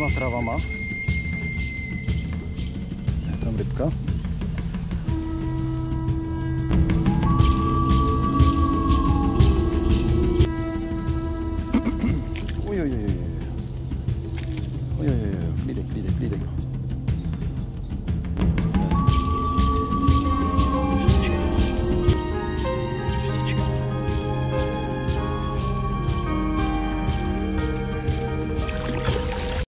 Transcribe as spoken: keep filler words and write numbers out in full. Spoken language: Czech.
různýma travama. Je tam rybka. Ujojojoj. Ujojojoj, klídek, klídek, klídek.